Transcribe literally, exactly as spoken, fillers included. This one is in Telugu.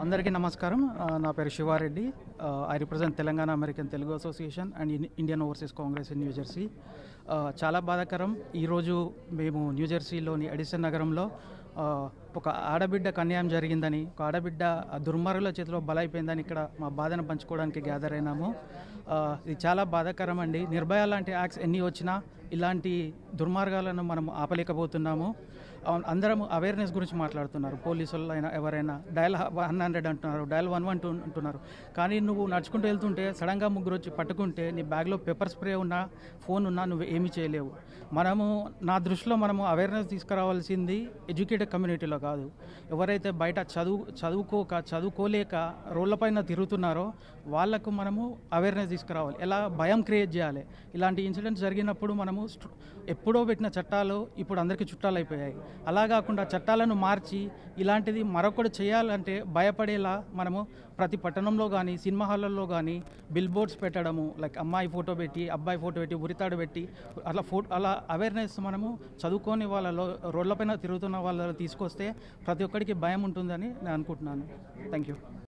అందరికీ నమస్కారం. నా పేరు Shivareddy. I represent Telangana American Telugu association and Indian overseas Congress in New Jersey. చాలా బాధాకరం, ఈరోజు మేము న్యూజెర్సీలోని ఎడిసన్ నగరంలో ఒక ఆడబిడ్డకు అన్యాయం జరిగిందని, ఒక ఆడబిడ్డ దుర్మార్గుల చేతిలో బలైపోయిందని ఇక్కడ మా బాధను పంచుకోవడానికి గ్యాదర్ అయినాము. ఇది చాలా బాధాకరం అండి. నిర్భయ లాంటి యాక్ట్స్ ఎన్ని వచ్చినా ఇలాంటి దుర్మార్గాలను మనం ఆపలేకపోతున్నాము. అందరం అవేర్నెస్ గురించి మాట్లాడుతున్నారు, పోలీసులు అయినా ఎవరైనా డయల్ వన్ హండ్రెడ్ అంటున్నారు, డయల్ వన్ వన్ టూ అంటున్నారు. కానీ నువ్వు నడుచుకుంటూ వెళ్తుంటే సడన్గా ముగ్గురు వచ్చి పట్టుకుంటే నీ బ్యాగ్లో పెప్పర్ స్ప్రే ఉన్నా, ఫోన్ ఉన్నా నువ్వు ఏమీ చేయలేవు. మనము నా దృష్టిలో మనము అవేర్నెస్ తీసుకురావాల్సింది ఎడ్యుకేటెడ్ కమ్యూనిటీలో కాదు. ఎవరైతే బయట చదువు చదువుకోక చదువుకోలేక రోడ్లపైన తిరుగుతున్నారో వాళ్ళకు మనము అవేర్నెస్ తీసుకురావాలి. ఎలా భయం క్రియేట్ చేయాలి. ఇలాంటి ఇన్సిడెంట్స్ జరిగినప్పుడు మనము ఎప్పుడో పెట్టిన చట్టాలు ఇప్పుడు అందరికీ చుట్టాలు అయిపోయాయి. అలా కాకుండా చట్టాలను మార్చి ఇలాంటిది మరొకటి చేయాలంటే భయపడేలా మనము ప్రతి పట్టణంలో కానీ సినిమా హాళ్ళల్లో కానీ బిల్ బోర్డ్స్ పెట్టడము, లైక్ అమ్మాయి ఫోటో పెట్టి అబ్బాయి ఫోటో పెట్టి ఉరితాడు పెట్టి అలా ఫోటో అలా అవేర్నెస్ మనము చదువుకొని వాళ్ళలో రోడ్లపైన తిరుగుతున్న వాళ్ళలో తీసుకొస్తే ప్రతి ఒక్కరికి భయం ఉంటుందని నేను అనుకుంటున్నాను. Thank you.